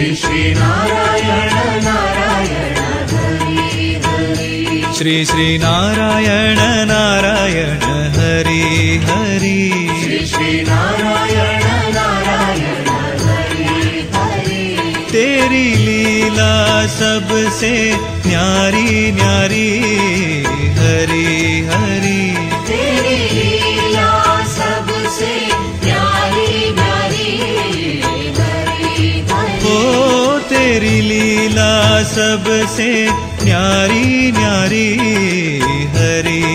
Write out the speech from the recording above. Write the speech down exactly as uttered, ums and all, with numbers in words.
श्री श्री नारायण नारायण हरि हरि। श्री श्री नारायण नारायण हरि हरि। श्री श्री नारायण नारायण हरि हरि। तेरी लीला सबसे न्यारी न्यारी हरि हरि। तेरी लीला सबसे प्यारी प्यारी हरि हरि। ओ तेरी लीला सबसे न्यारी न्यारी हरि